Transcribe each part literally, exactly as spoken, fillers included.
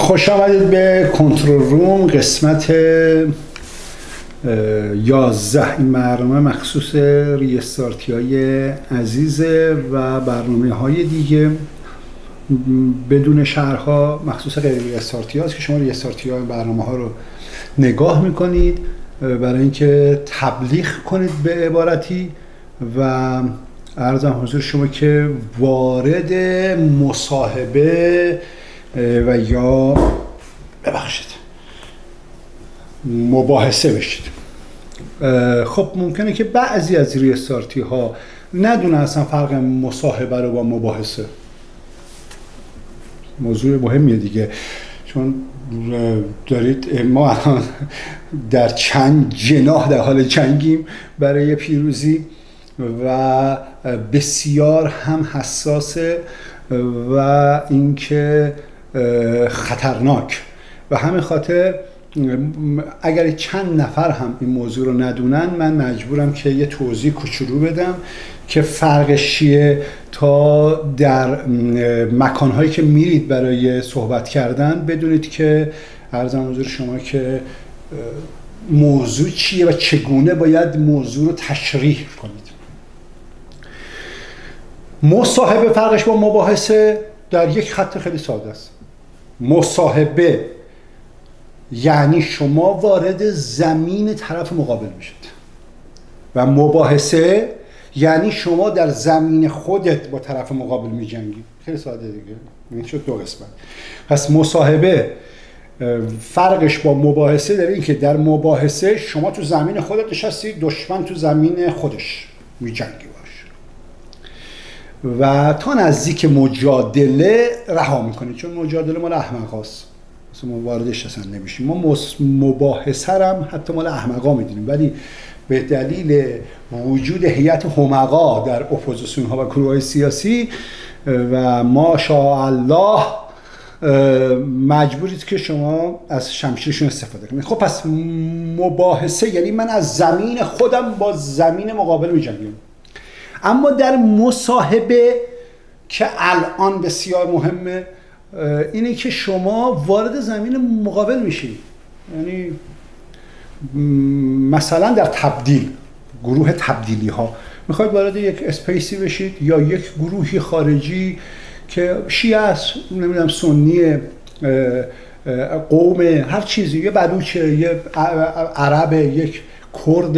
خوش آمدید به کنترل روم قسمت یازده. این برنامه مخصوص ریستارتی های عزیزه و برنامه های دیگه بدون شرحها مخصوص غیر ریستارتی هاست که شما ریستارتی های برنامه ها رو نگاه میکنید برای اینکه تبلیغ کنید به عبارتی و عرضم حضور شما که وارد مصاحبه و یا ببخشید مباحثه بشید. خب ممکنه که بعضی از ریستارتی ها ندونه اصلا فرق مصاحبه رو با مباحثه. موضوع مهمیه دیگه، چون دارید ما الان در چند جناح در حال جنگیم برای پیروزی و بسیار هم حساسه و اینکه خطرناک و همین خاطر اگر چند نفر هم این موضوع رو ندونن من مجبورم که یه توضیح کوچولو بدم که فرقش چیه تا در مکانهایی که میرید برای صحبت کردن بدونید که عرضم حضور شما که موضوع چیه و چگونه باید موضوع رو تشریح کنید. مصاحبه فرقش با مباحثه در یک خط خیلی ساده است. مصاحبه یعنی شما وارد زمین طرف مقابل میشید و مباحثه یعنی شما در زمین خودت با طرف مقابل میجنگید. خیلی ساده دیگه، این شد دو قسمت. پس مصاحبه فرقش با مباحثه در این که در مباحثه شما تو زمین خودت نشستی، دشمن تو زمین خودش میجنگی باش و تا نزدیک مجادله رها میکنید، چون مجادله مال احمقاست، ما واردش اصلا نمیشیم. ما مباحثه هم حتی مال احمقا میدونیم، ولی به دلیل وجود هیئت همقا در اپوزیسیون ها و گروه های سیاسی و ماشاءالله مجبورید که شما از شمشیرشون استفاده کنید. خب پس مباحثه یعنی من از زمین خودم با زمین مقابل میجنگم. اما در مصاحبه که الان بسیار مهمه اینه که شما وارد زمین مقابل میشید. یعنی مثلا در تبدیل، گروه تبدیلی ها میخواید وارد یک اسپیسی بشید یا یک گروهی خارجی که شیعه است، نمیدونم سنی، قوم، هر چیزی، یه بلوچه، یه عرب، یک کرد،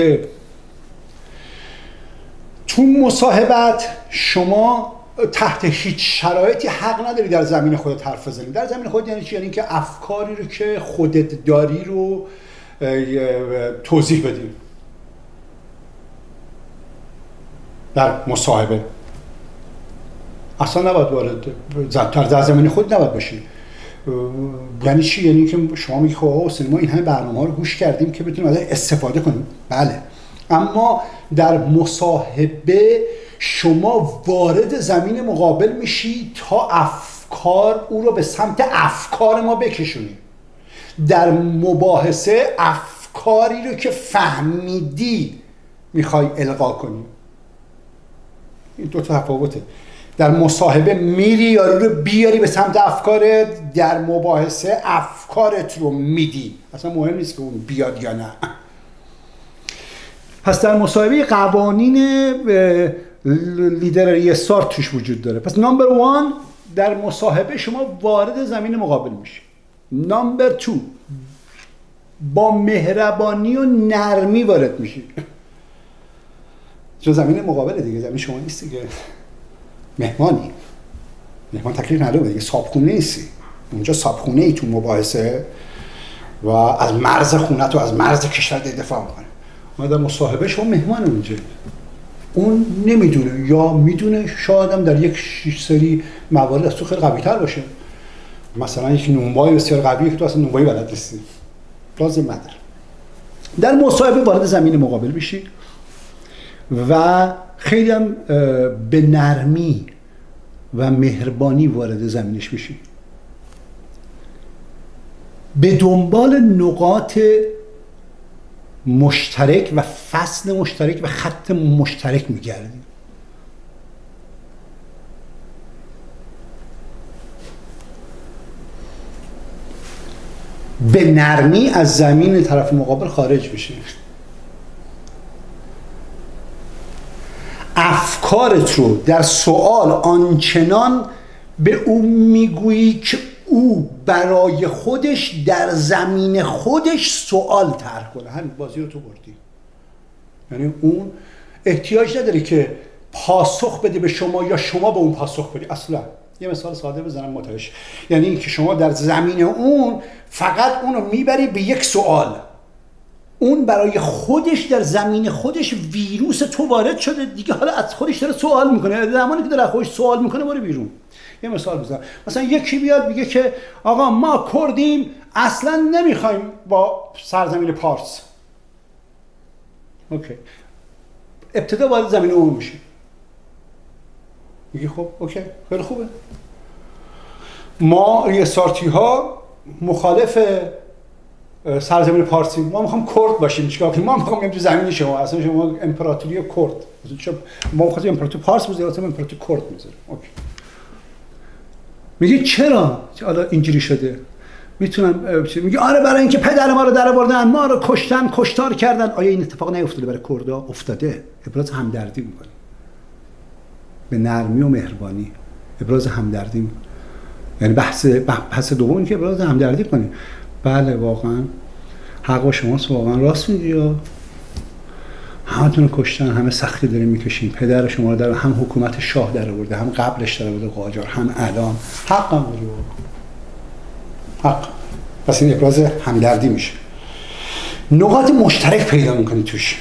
تو مصاحبت شما تحت هیچ شرایطی حق نداری در زمین خودت حرف بزنی. در زمین خودت یعنی چی؟ یعنی که افکاری رو که خودت داری رو توضیح بدی. در مصاحبه اصلا نباید وارد در زمین خود نباید باشی. یعنی چی؟ یعنی که شما میگی خب حسین ما این همه برنامه‌ها رو گوش کردیم که بتونیم ازش استفاده کنیم. بله، اما در مصاحبه شما وارد زمین مقابل میشی تا افکار او رو به سمت افکار ما بکشونی. در مباحثه افکاری رو که فهمیدی میخوای القا کنی. این دو تا تفاوته. در مصاحبه میری یارو رو بیاری به سمت افکارت، در مباحثه افکارت رو میدی. اصلا مهم نیست که اون بیاد یا نه. پس در مصاحبه قوانین لیدر ریستارت توش وجود داره. پس نمبر وان در مصاحبه شما وارد زمین مقابل میشی. نمبر تو با مهربانی و نرمی وارد میشی. چون زمین مقابل دیگه، زمین شما نیست دیگه، مهمانی. مهمان تکلیف نداره دیگه، صابخونه نیستی. اونجا صابخونه ای تو مباحثه و از مرز خونت و از مرز کشور دفاع میکنه. ما در مصاحبه شما مهمان اونجا، اون نمیدونه یا میدونه، شاید هم در یک سری موارد از تو خیلی قوی تر باشه. مثلا یک نونوایی بسیار قویه که تو اصلا نونوایی بلد نیستی، لازم نداره. در مصاحبه وارد زمین مقابل میشی و خیلی هم به نرمی و مهربانی وارد زمینش میشی. به دنبال نقاط مشترک و فصل مشترک و خط مشترک میگردی. به نرمی از زمین طرف مقابل خارج بشه. افکارت رو در سوال آنچنان به او میگویی که او برای خودش در زمین خودش سوال طرح کنه. همین بازی رو تو بردی. یعنی اون احتیاج نداره که پاسخ بده به شما یا شما به اون پاسخ بدی. اصلا یه مثال ساده بزنم متوجه. یعنی اینکه شما در زمین اون فقط اون رو میبری به یک سوال، اون برای خودش در زمین خودش ویروس تو وارد شده دیگه، حالا از خودش داره سوال میکنه. زمانی که داره خودش سوال میکنه برو بیرون. یه مثال بزنم، مثلا یکی بیاد بگه که آقا ما کردیم اصلا نمیخوایم با سرزمین پارس. اوکی، ابتدا وارد زمین اون میشه. میگه خب اوکی خیلی خوبه، ما ریسارتی ها مخالف سرزمین پارسی، ما میخوام کرد باشیم. چیکار کنیم؟ ما میخوام بریم تو زمین شما، اصلا شما امپراتوری کرد، ما میخوایم امپراتوری پارس بزنیم، اصلا امپراتوری کرد میذاریم. اوکی. میگه چرا حالا اینجوری شده؟ میتونم میگه آره برای اینکه پدر ما رو در آوردن، ما رو کشتن، کشتار کردن. آیا این اتفاق نیفتاده برای کردها؟ افتاده. ابراز همدردی میکنه، به نرمی و مهربانی ابراز همدردی میکنه. یعنی بحث بحث دوم این که ابراز همدردی کنیم. بله واقعا حق با شماست، واقعا راست میگی، یا همتون رو کشتن، همه سختی داریم میکشیم، پدر شما رو در هم حکومت شاه در آورده، هم قبلش در آورده قاجار، هم الان حقم داری حق. پس این ابراز همدردی میشه. نقاط مشترک پیدا میکنی توش.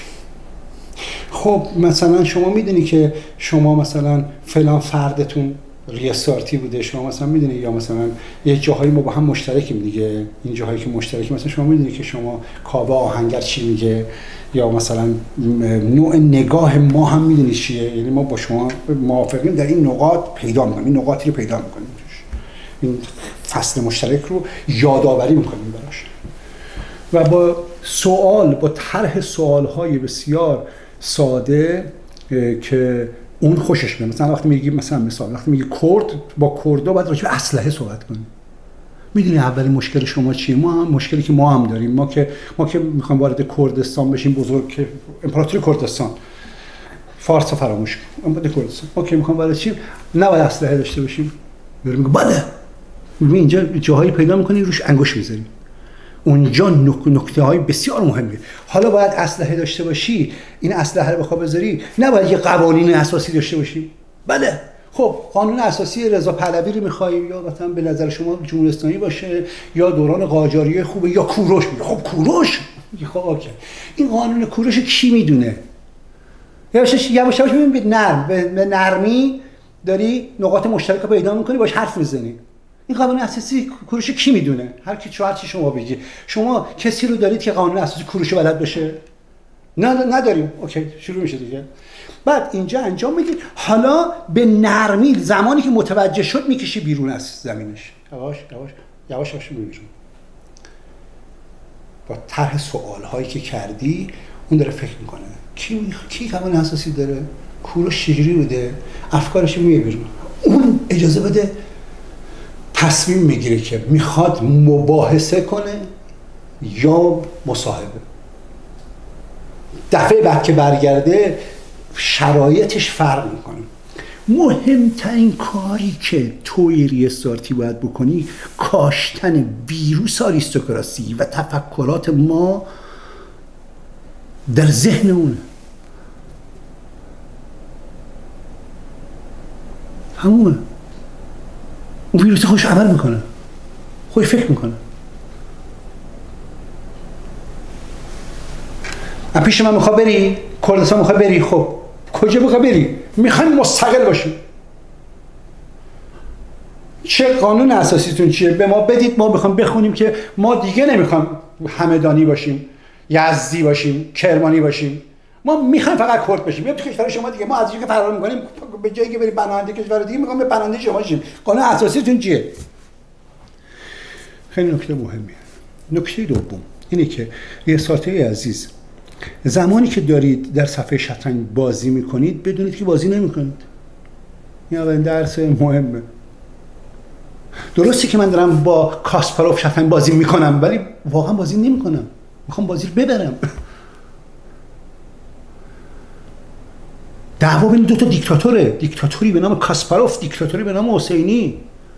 خب مثلا شما میدونی که شما مثلا فلان فردتون ریاستارتی بوده، شما مثلا میدونی، یا مثلا یه جاهایی ما با هم مشترکیم دیگه، این جاهایی که مشترکیم، مثلا شما میدونی که شما کاوه آهنگر چی میگه، یا مثلا نوع نگاه ما هم میدونی چیه. یعنی ما با شما موافقیم در این نقاط پیدا میکنیم، این نقاطی رو پیدا میکنیم توش، این فصل مشترک رو یادآوری میکنیم براش. و با سوال، با طرح سوالهای بسیار ساده که اون خوشش میاد. مثلا وقتی میگی، مثلا مثال وقتی میگی کرد، با کردها باید راجع به اسلحه صحبت کنیم. میدونی اولین مشکل شما چیه؟ ما هم مشکلی که ما هم داریم، ما که ما که میخوایم وارد کردستان بشیم، بزرگ امپراتوری کردستان، فارس فراموش کن، امپراتوری کردستان، اوکی میخوام وارد چیم، نباید اسلحه داشته باشیم. میگه بله، میگه اینجا جاهایی پیدا میکنی روش انگوش میذاری، اونجا نکته های بسیار مهمه. حالا باید اسلحه داشته باشی، این اسلحه رو بخوای بذاری، نباید یه قوانین اساسی داشته باشی. بله خب قانون اساسی رضا پهلوی رو میخوای، یا مثلا به نظر شما جمهوری اسلامی باشه، یا دوران قاجاریه خوبه، یا کوروش میگه. خب کوروش میگه خب اوکی، این قانون کوروش کی میدونه؟ یواش یواش یواش ببین، به نرم به نرمی داری نقاط مشترک پیدا میکنی، باش حرف میزنی. این قانون اساسی کوروش کی میدونه؟ هر کی چهار چی شما بگی. شما کسی رو دارید که قانون اساسی کوروش بلد باشه؟ نه نداریم. اوکی شروع میشه دیگه. بعد اینجا انجام میدید، حالا به نرمی زمانی که متوجه شد میکشی بیرون از زمینش، یواش یواش یواش یواش بیرون. با طرح سوال هایی که کردی اون داره فکر میکنه کی کی قانون اساسی داره، کوروش چجوری بوده، افکارش رو میگه بیرون. اون اجازه بده تصمیم میگیره که میخواد مباحثه کنه یا مصاحبه. دفعه بعد که برگرده شرایطش فرق میکنه. مهمترین کاری که توی ریاستارتی باید بکنی کاشتن ویروس آریستوکراسی و تفکرات ما در ذهن اونه. همونه. اون ویروس خوش عمل میکنه، خوش فکر میکنه. پیش من میخواد بری کردستان، میخواد بری، خب کجا میخواد بری؟ میخوایم مستقل باشیم. چه قانون اساسیتون چیه؟ به ما بدید، ما میخوام بخونیم که ما دیگه نمیخوام همدانی باشیم، یزدی باشیم، کرمانی باشیم، ما میخوایم فقط کرد باشیم. میام تو کشور شما دیگه، ما از اینجا که فرار میکنیم به جایی که بریم پناهنده کشور دیگه، میخوام به پناهنده شما باشیم. قانون اساسیتون چیه؟ خیلی نکته مهمیه. نکته دوم اینه که ریاست‌های عزیز، زمانی که دارید در صفحه شطرنج بازی میکنید بدونید که بازی نمیکنید. این اولین درس مهمه. درسته که من دارم با کاسپاروف شطرنج بازی میکنم، ولی واقعا بازی نمیکنم، میخوام بازی رو ببرم. دعوا بین دو تا دیکتاتوره، دیکتاتوری به نام کاسپاروف، دیکتاتوری به نام حسینی.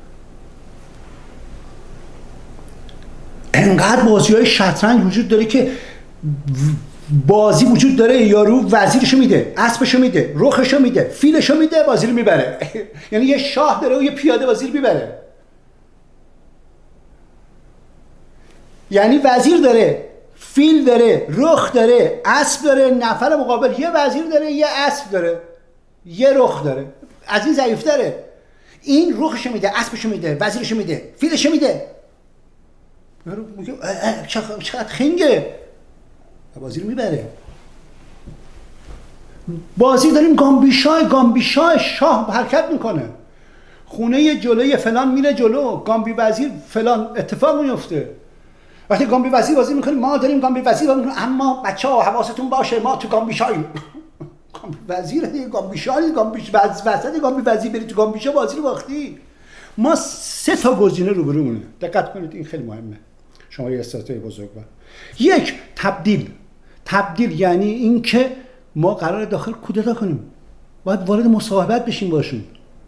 انقدر بازی های شطرنج وجود داره که بازی وجود داره، یارو وزیرشو میده، اسبشو میده، رخشو میده، فیلشو میده، بازی رو میبره. یعنی یه شاه داره و یه پیاده بازی رو میبره. یعنی وزیر داره، فیل داره، رخ داره، اسب داره، نفر مقابل یه وزیر داره، یه اسب داره، یه رخ داره، از این ضعیف‌تره. این رخشو میده، اسبشو میده، وزیرشو میده، فیلشو میده. میگه چقدر خنگه، بازی رو میبره. بازی داریم گامبیشای گامبیشای شاه حرکت میکنه، خونه جلوی فلان میره جلو، گامبی وزیر فلان اتفاق میفته. وقتی گامبی وزیر بازی میکنیم ما داریم گامبی وزیر بازی میکنیم، اما بچه‌ها حواستون باشه ما تو گامبیشاییم. گامبی وزیر دیگه، گامبیشای گامبیش وسط گامبی وزیر بری تو گامبیشا بازی رو باختی. ما سه تا گزینه روبرومونه، دقت کنید این خیلی مهمه. شما یه استراتژی بزرگوار. یک، تبدیل. تبدیل یعنی اینکه ما قرار داخل کودتا کنیم، باید وارد مصاحبت بشیم باشون،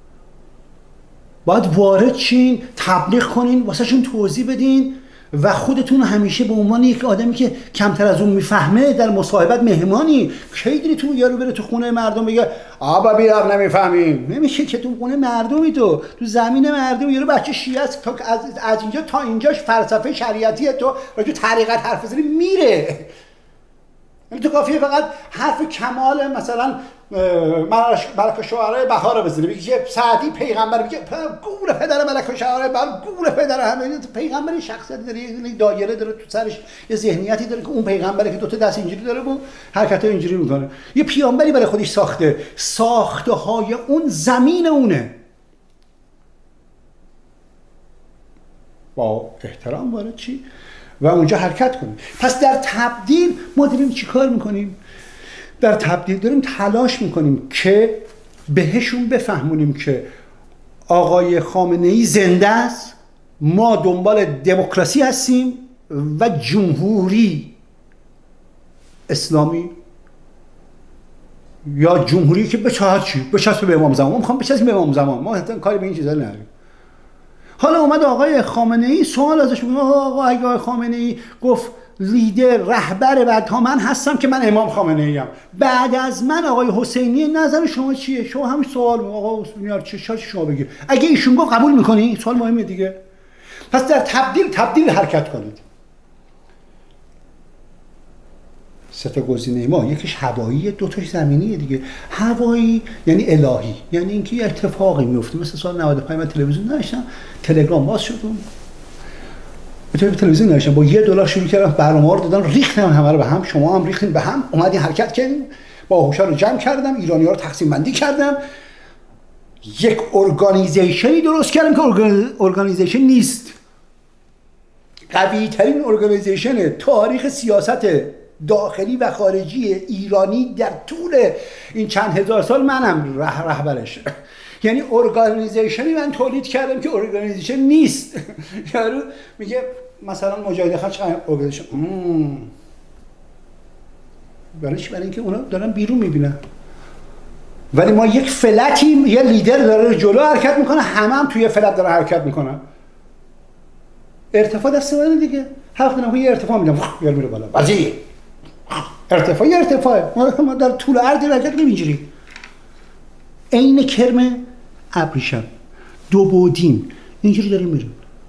باید وارد چین، تبلیغ کنین، واسه شون توضیح بدین و خودتون همیشه به عنوان یک آدمی که کمتر از اون میفهمه در مصاحبت مهمانی. کی دیدی تو یارو بره تو خونه مردم بگه آبا بیار نمیفهمیم؟ نمیشه که تو خونه مردمی، تو تو زمین مردم یارو بچه شیعه است، تا از از اینجا تا اینجاش فلسفه شریعتیه، تو راجع طریقت حرف بزنی میره. یعنی تو کافیه فقط حرف کمال مثلا ملک شعرای بهار رو بزنی، بگی که سعدی پیغمبر، بگی گور پدر ملک شعرای بهار، گور پدر همه پیغمبری شخصیتی داره، یه دایره داره تو سرش، یه ذهنیتی داره که اون پیغمبره که دو تا دست اینجوری داره و حرکتای اینجوری میکنه. یه پیامبری برای خودش ساخته، ساخته های اون زمین اونه. با احترام وارد چی و اونجا حرکت کنیم. پس در تبدیل ما داریم چی کار میکنیم؟ در تبدیل داریم تلاش میکنیم که بهشون بفهمونیم که آقای خامنه‌ای زنده است، ما دنبال دموکراسی هستیم و جمهوری اسلامی یا جمهوری که بچه‌ها چی؟ بچسبه به امام زمان. ما میخوام بچسبیم به امام زمان، ما حتی کاری به این چیزا نداریم. حالا اومد آقای خامنه‌ای سوال ازش میگه آقا اگه آقای خامنه‌ای گفت لیدر رهبر بعد ها من هستم که من امام خامنه‌ای ام، بعد از من آقای حسینی، نظر شما چیه؟ شما همین سوال آقا حسینی چه شاید شما بگید، اگه ایشون گفت قبول می‌کنی؟ سوال مهمه دیگه. پس در تبدیل تبدیل حرکت کنید. سه تا گزینه ما، یکیش هوایی، دو تاش زمینیه دیگه. هوایی یعنی الهی، یعنی اینکه یه اتفاقی میفته. مثل سال نود و پنج من تلویزیون داشتم، تلگرام باز شد، به تلویزیون نشستم با یه دلار شروع کردم برنامه‌ها رو دادن، ریختم همه رو به هم، شما هم ریختین به هم، اومدین حرکت کردیم، با هوشا رو جمع کردم، ایرانی‌ها رو تقسیم بندی کردم، یک ارگانیزیشنی درست کردم که ارگانیزیشن نیست، قوی ترین ارگانیزیشن تاریخ سیاست داخلی و خارجی ایرانی در طول این چند هزار سال منم ره رهبرش. یعنی ارگانیزیشنی من تولید کردم که ارگانیزیشن نیست. یارو میگه مثلا مجاهد خلق چقدر ارگانیزیشن، برای چی؟ برای اینکه اونا دارن بیرون میبینن. ولی ما یک فلتی، یه لیدر داره جلو حرکت میکنه، همه هم توی فلت داره حرکت میکنن. ارتفاع دست من دیگه، هر وقت یه ارتفاع میدم یارو میره بالا، بازی ارتفاع یه ارتفاعه، ما در طول عرض حرکت کنیم اینجوری. عین کرم ابریشم دو بودیم اینجوری داریم میریم.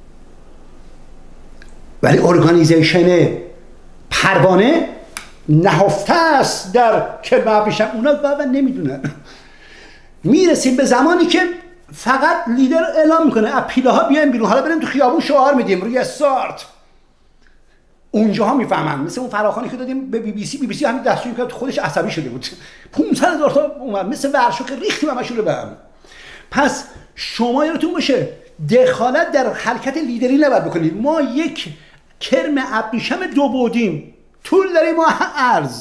ولی ارگانیزیشن پروانه نهفته است در کرم ابریشم، اونا بابا نمیدونن. میرسیم به زمانی که فقط لیدر اعلام میکنه اپیله ها بیایم بیرون، حالا بریم تو خیابون شعار میدیم روی استارت، اونجاها میفهمن. مثل اون فراخوانی که دادیم به بی بی سی، بی بی سی همین دستشویی کرد خودش عصبی شده بود، پانصد هزار تا اومد مثل ورشو که ریختیم همشون رو به هم. پس شما یادتون باشه دخالت در حرکت لیدری نباید بکنید. ما یک کرم ابریشم دو بعدیم، طول داریم و عرض.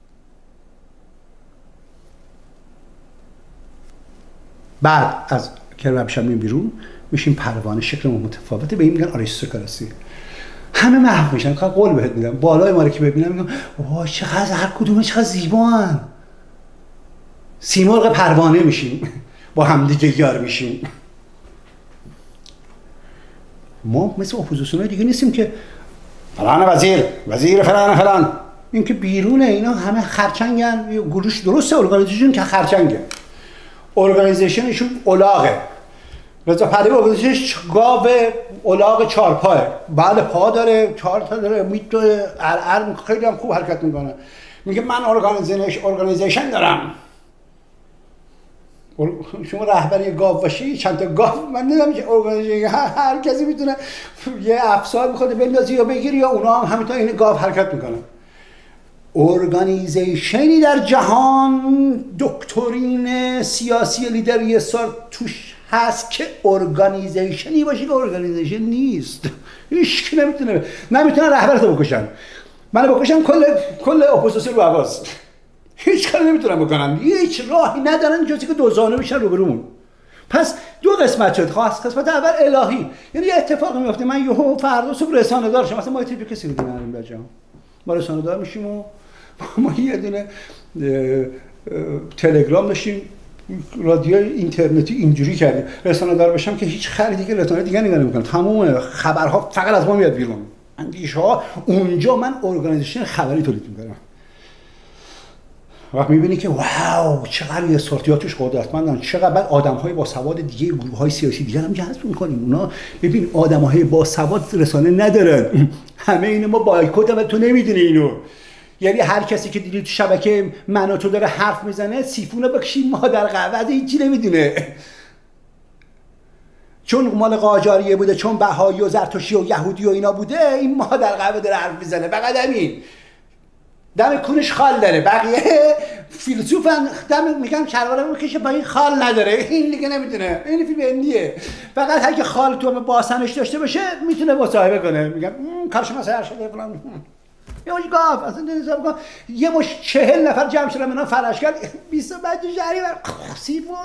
بعد از که بعدش میام بیرون میشیم پروانه، شکل ما متفاوته، به این میگن آریستوکراسی. همه محو میشن. که قول بهت میدم بالای ما رو که ببینم میگم وای چقدر هر کدوم چقدر زیبان. سیمرغ پروانه میشیم با همدیگه یار میشیم. ما مثل اپوزیسیونای دیگه نیستیم که فلان وزیر وزیر فلان فلان، این که بیرونه، اینا همه خرچنگن. گروش درسته ارگانیزیشن که خرچنگه، ارگانیزیشنشون الاغه. رضا پهلوی ارگانیزیشنش گاو الاغ چارپاه، بله پا داره، چهار تا داره، میتونه ار خیلی هم خوب حرکت میکنه. میگه من ارگانیزیشن ارگانیزیشن دارم. شما رهبری گاو باشی، چند تا گاو، من نمیدونم چه ارگانیزیشن، هر کسی میتونه یه افسار بخواد بندازی یا بگیری یا اونا هم همینطور این گاو حرکت میکنن. ارگانیزیشنی در جهان دکترین سیاسی لیدری سار توش هست که ارگانیزیشنی باشه که ارگانیزیشن نیست. هیچ کی نمیتونه نمیتونه رهبرتو بکشن. منو بکشن کل کل اپوزیسیون رو عوض. هیچ کاری نمیتونن بکنن. هیچ راهی ندارن جز اینکه دوزانه بشن روبرومون. پس دو قسمت شد. خاص قسمت اول الهی، یعنی یه اتفاقی میفته من یهو فردا صبح رسانه دار شم. مثلا ما تیپی کسی بودیم الان در جهان، ما رسانه دار میشیم و ما یه دونه تلگرام داشتیم، رادیو اینترنتی اینجوری کردیم. رسانه دار بشم که هیچ خری دیگه رسانه دیگه نگاه نمیکنه، تمام خبرها فقط از ما میاد بیرون. اندیشه ها اونجا من ارگانیزیشن خبری تولید میکنم. وقت میبینی که واو چقدر یه سورتیا توش قدرتمندن، چقدر بعد آدم‌های با سواد دیگه، گروه‌های سیاسی دیگه هم جذب می‌کنیم. اونا ببین آدم‌های با سواد رسانه ندارن. همه اینو ما بایکوت و تو نمیدونی اینو. یعنی هر کسی که دیدی تو شبکه من و تو داره حرف میزنه سیفونو بکشی مادر قهوه هیچی نمیدونه. چون مال قاجاریه بوده، چون بهایی و زرتشتی و یهودی و اینا بوده، این مادر قهوه داره حرف میزنه. فقط همین. دم کونش خال داره، بقیه فیلسوفن دم میگن شلوارمو میکشه با این خال نداره، این دیگه نمیتونه. این فیلم هندیه، فقط اگه خال تو باسنش داشته باشه میتونه مصاحبه کنه. میگم کارشما سر شده فلان. یه مش گاف اصلا نمیذارم گفت یه مش چهل نفر جمع شدن اینا فرش کرد بیست و پنج شهری سیفون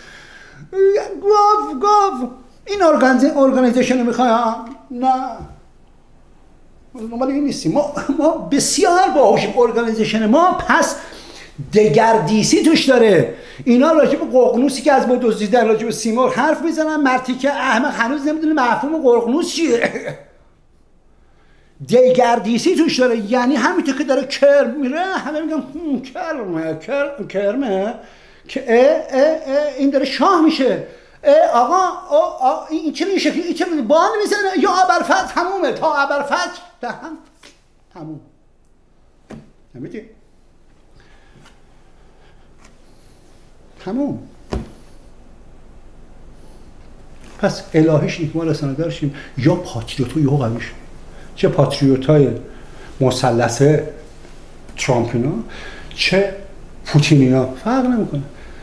گاف گاف. این ارگانیزیشن میخوام نه نمال این نیستیم. ما ما بسیار باهوشیم. ارگانیزیشن ما پس دگردیسی توش داره. اینا راجع به ققنوسی که از ما دزدیدن، راجع به سیمرغ حرف میزنن. مرتی که احمق هنوز نمیدونه مفهوم ققنوس چیه. دگردیسی توش داره، یعنی همینطور که داره کرم میره همه میگن کرمه کرم کرمه که اه اه اه این داره شاه میشه. آقا آقا این چه این شکلی، این چه بان میزنه یا ابرفت تمومه، تا ابرفت دهن تموم. نمیگی تموم. پس الهیش اینکه ما رسانه دارشیم یا پاتریوت یا قویش، چه پاتریوت های مثلث ترامپینا چه پوتینیا فرق نمیکنه.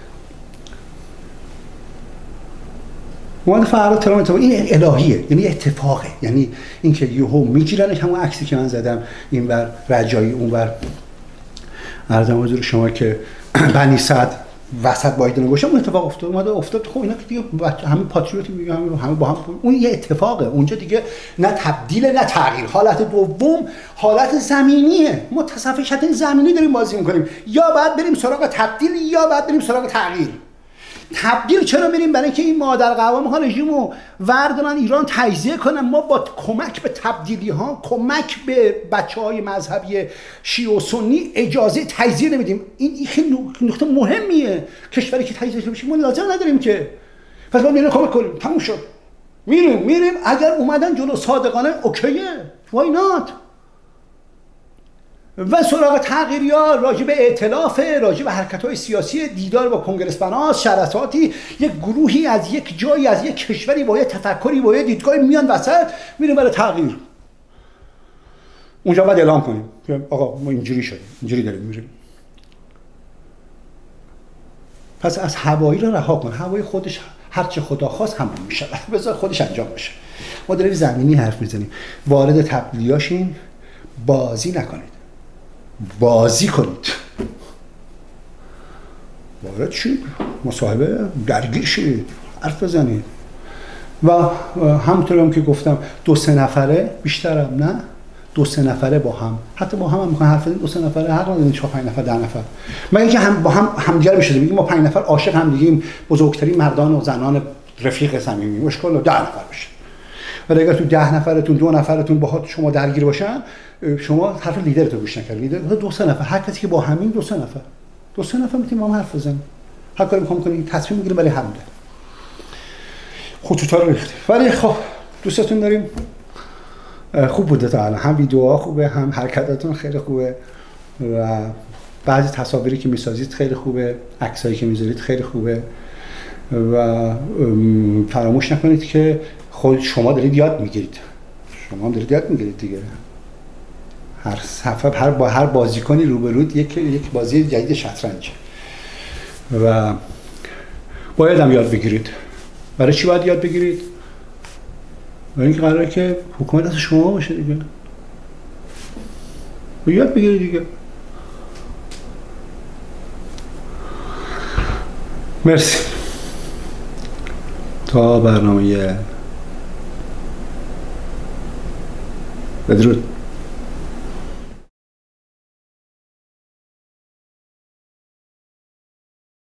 مواد فرق ترامپ این الهیه، یعنی اتفاقه. یعنی اینکه یهو میگیرنش، همون عکسی که من زدم این ور رجایی اون ور عرضم حضور شما که بنی سعد وسط بایدن گوشه اون اتفاق افتاد اومده افتاد. خب اینا که دیگه همه پاتریوت میگن همه با هم، اون یه اتفاقه. اونجا دیگه نه تبدیل نه تغییر. حالت دوم حالت زمینیه. ما تصفیه شتن زمینی داریم بازی میکنیم. یا باید بریم سراغ تبدیل یا باید بریم سراغ تغییر. تبدیل چرا بریم؟ برای اینکه این مادر قوام ها رژیمو وردارن ایران تجزیه کنن. ما با کمک به تبدیلی ها، کمک به بچهای مذهبی شیعه و سنی اجازه تجزیه نمیدیم. این خیلی نکته مهمیه. کشوری که تجزیه بشه ما لازم نداریم که. پس ما میریم کمک کنیم. تموم شد. میریم میریم اگر اومدن جلو صادقانه اوکیه. وای نات. و سراغ تغییر یا راجع به ائتلاف، راجع به حرکت‌های سیاسی، دیدار با کنگرس بناس، شرطاتی، یک گروهی از یک جایی از یک کشوری با یک تفکری با یک دیدگاهی میان وسط میریم برای تغییر. اونجا باید اعلام کنیم که آقا ما اینجوری شدیم، اینجوری داریم میریم. پس از هوایی رو رها کن. هوای خودش هر چه خدا خواست همون میشه. بذار خودش انجام بشه. ما داریم زمینی حرف میزنیم. وارد تبدیلیاشین، بازی نکنید. بازی کنید. وارد شید، مصاحبه درگیر شید، حرف بزنید. و همونطور هم که گفتم دو سه نفره بیشترم نه، دو سه نفره با هم، حتی با هم هم میخوان حرف بزنید، دو سه نفره حق ندارید چهار پنج نفر ده نفر. مگه اینکه هم با هم همدیگه بشید بگیم ما پنج نفر عاشق هم دیگه، بزرگترین مردان و زنان رفیق صمیمی، مشکل ده نفر بشه. ولی اگر تو ده نفرتون دو نفرتون با شما درگیر باشن، شما حرف لیدرتو گوش نکردید. لیدر دو سه نفر، هر کسی که با همین دو سه نفر دو سه نفر میتونیم با هم حرف بزنیم، هر کاری میخوام کنیم تصمیم میگیریم برای همون خطوطا رو ریختیم. ولی خب دوستتون داریم. خوب بوده تا الان، هم ویدیوها خوبه، هم حرکتاتون خیلی خوبه و بعضی تصاویری که میسازید خیلی خوبه، عکسایی که میذارید خیلی خوبه و فراموش نکنید که خود شما دارید یاد میگیرید، شما هم دارید یاد میگیرید دیگه. هر صفحه هر با هر بازیکنی روبرود یک یک بازی جدید شطرنج و باید هم یاد بگیرید. برای چی باید یاد بگیرید؟ برای اینکه قراره که حکومت از شما باشه دیگه. باید یاد بگیرید دیگه. مرسی. تا برنامه بدرود.